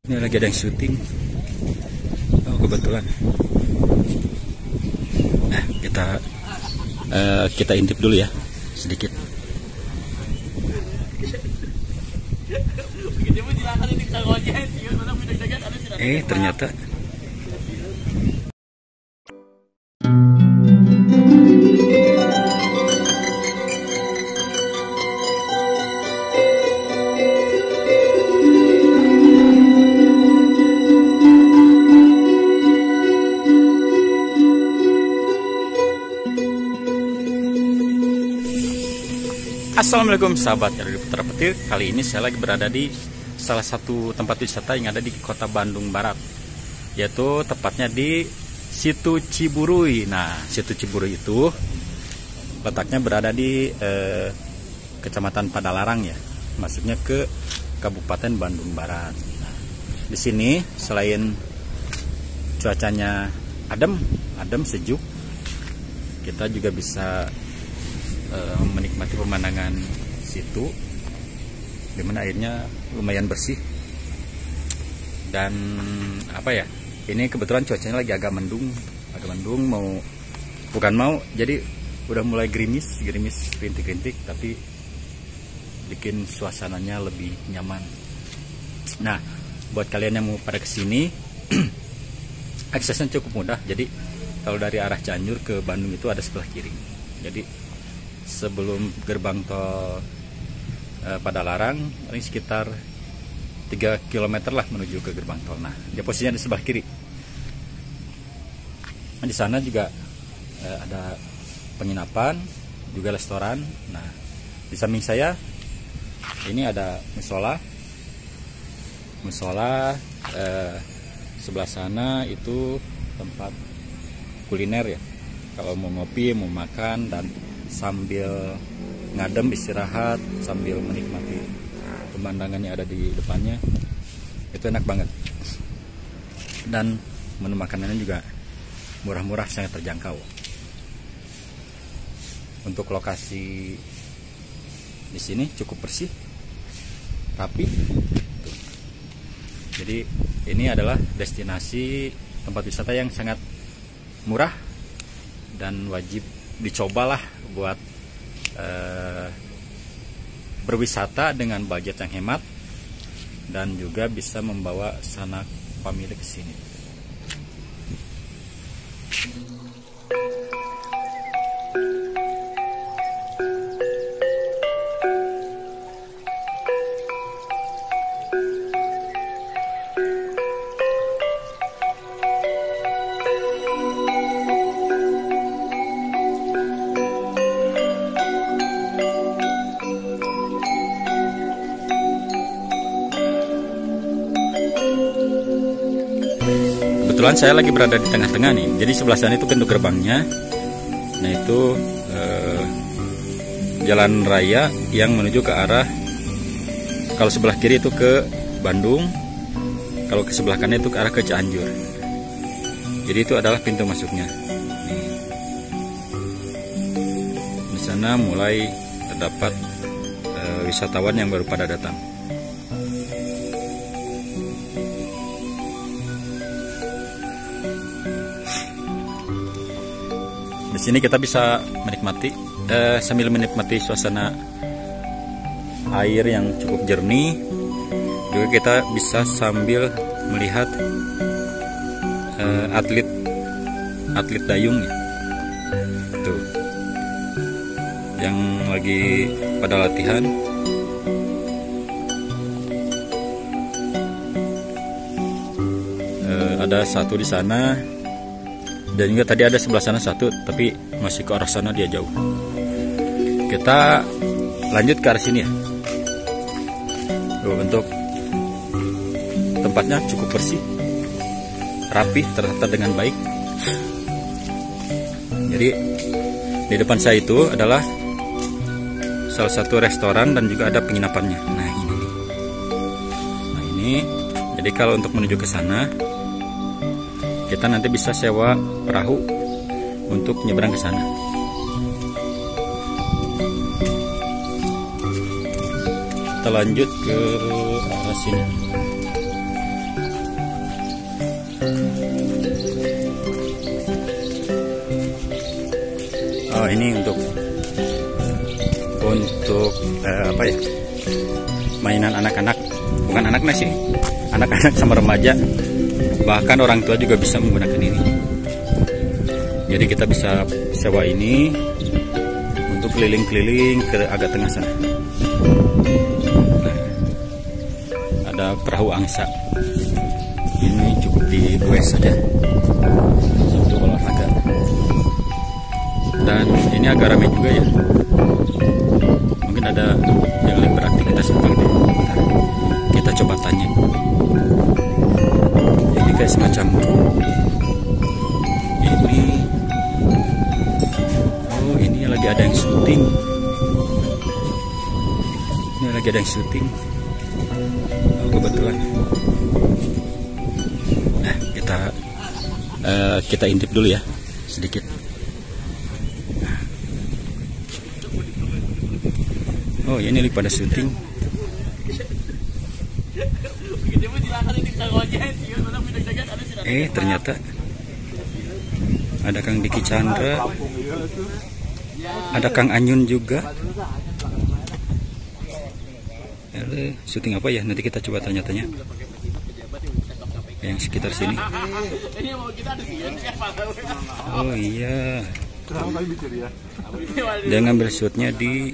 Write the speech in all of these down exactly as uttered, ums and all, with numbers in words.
Ini lagi ada yang syuting. Oh, kebetulan. Nah, kita uh, kita intip dulu ya sedikit. Eh, ternyata Assalamualaikum sahabat Radio Putra Petir. Kali ini saya lagi berada di salah satu tempat wisata yang ada di kota Bandung Barat, yaitu tepatnya di Situ Ciburui. Nah, Situ Ciburui itu letaknya berada di eh, Kecamatan Padalarang ya, masuknya ke Kabupaten Bandung Barat. Nah, di sini selain cuacanya adem, adem sejuk, kita juga bisa menikmati pemandangan situ, dimana airnya lumayan bersih. Dan apa ya, ini kebetulan cuacanya lagi agak mendung, agak mendung mau bukan mau, jadi udah mulai gerimis, gerimis rintik-rintik, tapi bikin suasananya lebih nyaman. Nah, buat kalian yang mau pada kesini, aksesnya cukup mudah. Jadi kalau dari arah Cianjur ke Bandung itu ada sebelah kiri. Jadi sebelum gerbang tol eh, Padalarang, ini sekitar tiga kilometer lah menuju ke gerbang tol. Nah, dia posisinya di sebelah kiri. Nah, di sana juga eh, ada penginapan, juga restoran. Nah, di samping saya ini ada musola. Musola eh, sebelah sana itu tempat kuliner ya. Kalau mau ngopi, mau makan, dan sambil ngadem istirahat, sambil menikmati pemandangan yang ada di depannya, itu enak banget. Dan menu makanannya juga murah-murah, sangat terjangkau. Untuk lokasi di sini cukup bersih, rapi. Jadi ini adalah destinasi tempat wisata yang sangat murah dan wajib dicobalah buat eh, berwisata dengan budget yang hemat, dan juga bisa membawa sanak famili ke sini. Kebetulan saya lagi berada di tengah-tengah nih. Jadi sebelah sana itu pintu gerbangnya. Nah, itu eh, jalan raya yang menuju ke arah, kalau sebelah kiri itu ke Bandung, kalau ke sebelah kanan itu ke arah ke Cianjur. Jadi itu adalah pintu masuknya. Di sana mulai terdapat eh, wisatawan yang baru pada datang. Di sini kita bisa menikmati eh, sambil menikmati suasana air yang cukup jernih. Juga kita bisa sambil melihat eh, atlet atlet dayung ya. Tuh, yang lagi pada latihan. Eh, ada satu di sana. Dan juga tadi ada sebelah sana satu, tapi masih ke arah sana, dia jauh. Kita lanjut ke arah sini ya. Tuh, bentuk tempatnya cukup bersih, rapi, tertata dengan baik. Jadi di depan saya itu adalah salah satu restoran dan juga ada penginapannya. Nah, ini nih. Nah, ini jadi kalau untuk menuju ke sana, kita nanti bisa sewa perahu untuk nyebrang ke sana. Kita lanjut ke arah sini. Oh, ini untuk untuk eh, apa ya? Mainan anak-anak, bukan anak-anak sih, anak-anak sama remaja. Bahkan orang tua juga bisa menggunakan ini. Jadi kita bisa sewa ini untuk keliling-keliling ke agak tengah sana. Nah, ada perahu angsa. Ini cukup digoes saja untuk olahraga. Dan ini agak ramai juga ya. Mungkin ada yang lain beraktivitas seperti itu. Nah, kita coba tanya. Ini kayak semacam ini. Oh, ini lagi ada yang syuting. Ini lagi ada yang syuting. Oh, kebetulan. Nah, kita uh, kita intip dulu ya sedikit. Oh, ini lagi pada syuting. Eh, ternyata ada Kang Diki Chandra, ada Kang Anyun juga. Eh, syuting apa ya? Nanti kita coba tanya-tanya yang sekitar sini. Oh iya, dia ngambil shootnya di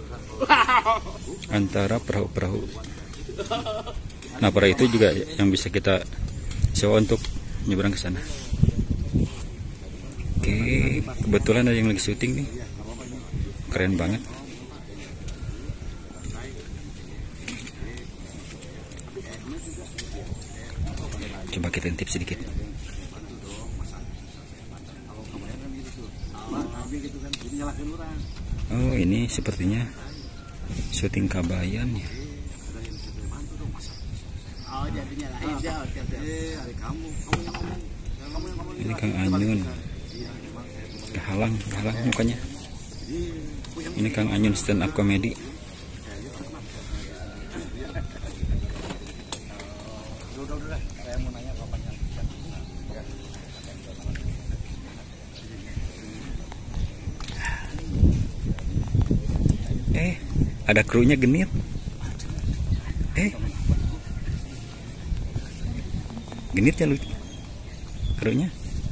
antara perahu-perahu. Nah, perahu itu juga yang bisa kita sewa untuk nyebrang ke sana. Oke, kebetulan ada yang lagi syuting nih. Keren banget. Coba kita intip sedikit. Oh, ini sepertinya syuting Kabayan ya. Ini Kang Anyun. Kehalang, kehalang mukanya. Ini Kang Anyun stand up comedy. Eh, ada krunya genit. Eh, genitnya lu krunya.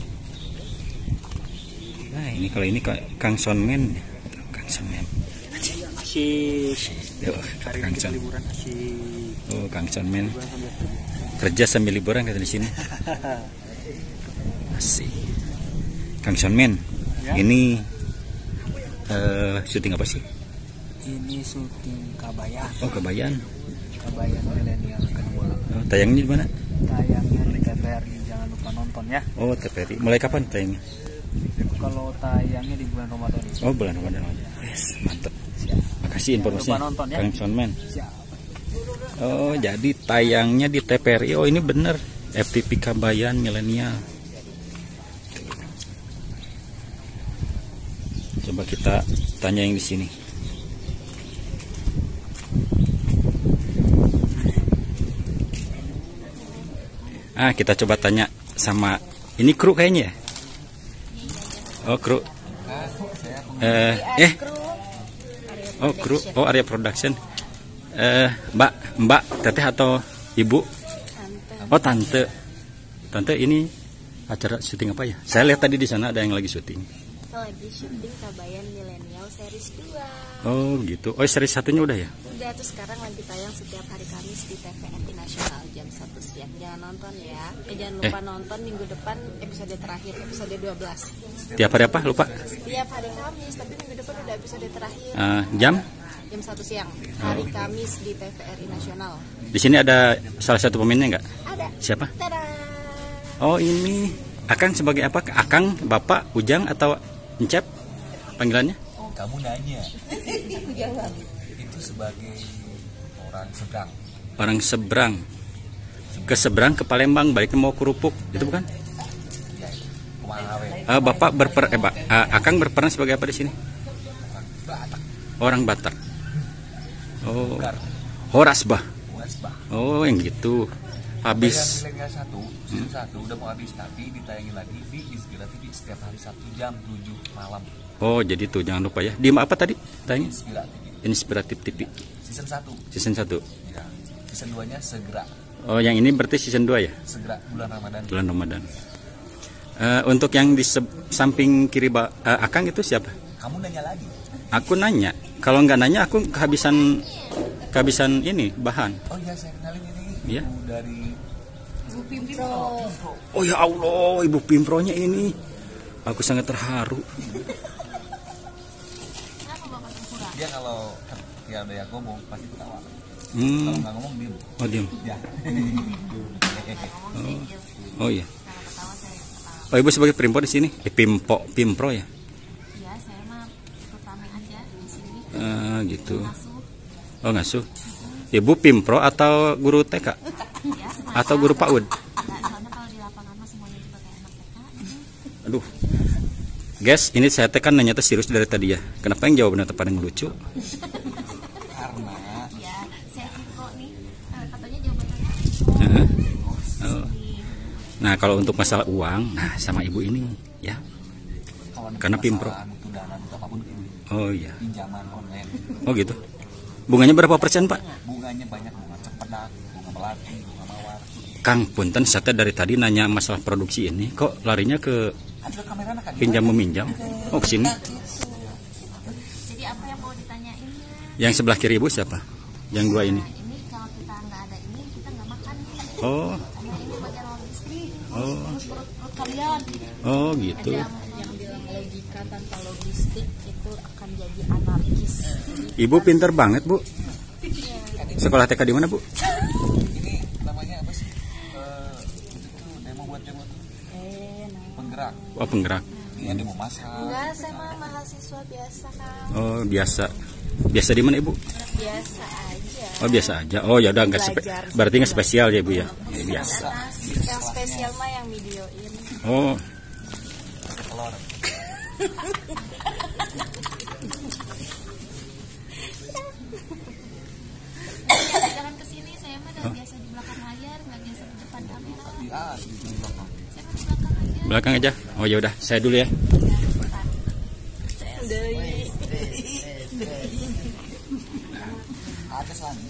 Nah, ini kalau ini Kang Sonmen, Kang Sonmen. Asyik. Kang Son. Oh, Kang Sonmen. Kerja sambil liburan kata di sini. Asik. Kang Sonmen. Ini uh, syuting apa sih? Ini syuting Kabayan. Oh, Kabayan. Kabayan milenial kedua. Oh, tayangnya di mana? Tayangnya di T V R I, jangan lupa nonton ya. Oh, T V R I. Mulai kapan tayangnya? Kalau tayangnya di bulan Ramadan. Oh, bulan Ramadan aja. Yes, mantap. Makasih informasinya. Nonton, ya? Kang Sonmen. Siap. Oh, jadi tayangnya di T V R I. Oh, ini bener. F T V Kabayan milenial. Coba kita tanya yang di sini. Ah, kita coba tanya sama ini kru kayaknya ya. Oh, kru. Eh, eh. Oh, kru. Oh, Arya Production. Eh, Mbak, Mbak, Teteh atau Ibu? Tante. Oh, tante. Tante, ini acara syuting apa ya? Saya lihat tadi di sana ada yang lagi syuting. Lagi syuting Kabayan Milenial series dua. Oh, gitu. Oh, series satunya udah ya? Udah, tuh sekarang lagi tayang setiap hari Kamis di T V R I Nasional jam satu siang. Jangan nonton ya. Eh, jangan lupa eh. nonton minggu depan episode terakhir, episode dua belas. Tiap hari apa? Lupa. Setiap hari Kamis, tapi minggu depan udah episode terakhir. Uh, jam? Jam satu siang. Hari oh. Kamis di T V R I Nasional. Di sini ada salah satu pemainnya nggak? Ada. Siapa? Tada. Oh, ini Akang sebagai apa? Akang, Bapak, Ujang atau Encep panggilannya? Kamu nanya. Itu sebagai orang seberang. Orang seberang. Ke seberang ke Palembang, baliknya mau kerupuk, itu bukan? Ya, uh, Bapak berper eh, ba, uh, Akang berperan sebagai apa di sini? Batak. Orang Batak. Oh. Horasbah. Horasbah. Oh, yang gitu. habis. Milenial satu, season satu udah mau habis tapi ditayangin lagi di Inspira T V setiap hari Sabtu jam tujuh malam. Oh, jadi tuh jangan lupa ya. Di apa tadi? Tanya. Inspira T V. Inspiratif T V. Season satu. Season satu. Ya. Season dua-nya segera. Oh, yang ini berarti season dua ya? Segera bulan Ramadan. Bulan Ramadan. Uh, untuk yang di samping kiri uh, Akang itu siapa? Kamu nanya lagi. Aku nanya. Kalau nggak nanya aku kehabisan kehabisan ini bahan. Oh iya, saya kenalin ini. Iya. Ibu dari Ibu Pimpro. Oh ya Allah, Ibu Pimpronya ini. Aku sangat terharu. Dia kalau ketika ada yang ngomong pasti ketawa. Hmm. Kalau nggak ngomong diem. Oh, diem. Ya. Oh, oh iya. Oh, Ibu sebagai Pimpro di sini? Eh, Pimpo, Pimpro ya? Ya, saya mah ikut rame aja di sini. Ah, gitu. Ngasuh. Oh, ngasuh. Ibu Pimpro atau guru T K? Ya, semuanya. Atau guru PAUD? Enggak, soalnya kalau di lapangan mah semuanya juga kayak anak T K. Aduh. Guys, ini saya tekan nanya tuh serius dari tadi ya. Kenapa yang jawabannya pada ngelucu? Karena Ya, saya Ciko nih. Eh, katanya jawabannya Heeh. Oh. Nah, kalau untuk masalah uang, nah sama ibu ini ya. kalau ada Karena Pimpro. permasalahan, butuh dana butuh apapun ini, Oh iya. pinjaman online. Oh gitu. Bunganya berapa persen, Pak? Bunganya banyak, bunga cempedak, bunga melati, bunga mawar. Kang Punten, saya dari tadi nanya masalah produksi ini, kok larinya ke Ada kamera kan? pinjam meminjam? Oh, ke sini. Jadi apa yang mau ditanyain? Yang sebelah kiri ibu siapa? Yang dua ini. Nah, ini kalau kita nggak ada ini, kita nggak makan nih. Oh, Karena ini bagian logistik. oh, Terus perut-perut kalian. oh gitu. Ada yang bilang logika tanpa logistik itu akan jadi anarkis. Ibu pinter banget, Bu. Sekolah T K di mana, Bu? Ini namanya apa sih? Eh, itu tuh demo buat demo tuh Eh, nah. penggerak. Oh, penggerak. Iya, demo masak. Enggak, saya mah mahasiswa biasa kan. Oh, biasa. Biasa di mana, Ibu? Biasa aja. Oh, biasa aja. Oh, ya udah nggak spe- berarti nggak spesial ya, Bu ya? Ya, biasa. Yang spesial mah yang videoin. Oh, Telur. Ya, jangan kesini, saya mah udah biasa di belakang layar, nggak biasa di depan kamera. Iya, di belakang. Saya mah di belakang aja. belakang aja. Oh, ya udah, saya dulu ya. Ada selani.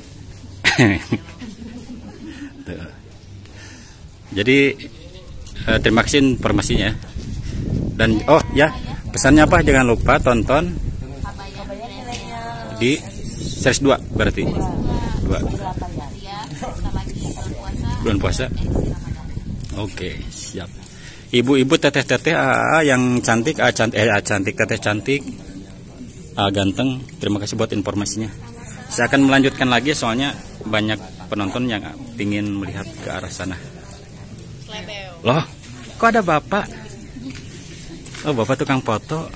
Tuh. Jadi eh, terima kasih informasinya. Dan oh ya, pesannya apa? Jangan lupa tonton Abaya milenial. di series dua berarti. Dua. Ya, kita lagi bulan puasa. Bulan puasa. Edisi Ramadan. Oke, siap. Ibu-ibu teteh-teteh ah, yang cantik, ah, cantik, eh, ah, cantik, teteh cantik, ah, ganteng. Terima kasih buat informasinya. Saya akan melanjutkan lagi soalnya banyak penonton yang ingin melihat ke arah sana. Loh, kok ada bapak? Oh, bapak tukang foto.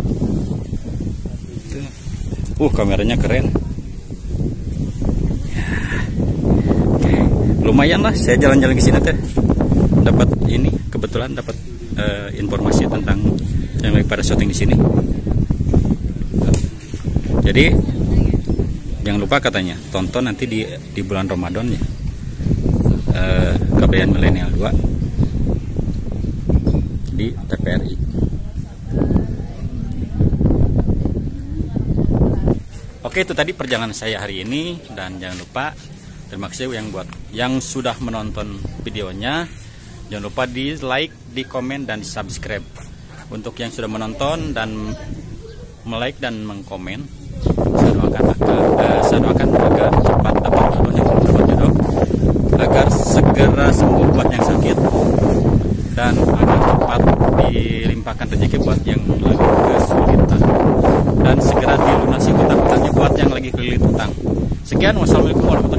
Tuh. Uh, kameranya keren. Ya. Oke, lumayan lah. Saya jalan-jalan ke sini teh. Dapat ini kebetulan dapat uh, informasi tentang yang lagi pada syuting di sini. Jadi jangan lupa katanya tonton nanti di di bulan Ramadan ya. Uh, Kabayan Milenial dua di T V R I. Oke, itu tadi perjalanan saya hari ini dan jangan lupa terima kasih yang buat yang sudah menonton videonya. Jangan lupa di like, di komen, dan di subscribe. Untuk yang sudah menonton dan melike dan mengkomen, saya doakan agar, eh, saya doakan agar cepat dapat jodoh yang dapat jodoh, agar segera sembuh buat yang sakit, dan agar cepat dilimpahkan rezeki buat yang lagi kesulitan, dan segera dilunasi hutang-hutangnya buat yang lagi kelilit hutang. Sekian, wassalamualaikum warahmatullahi wabarakatuh.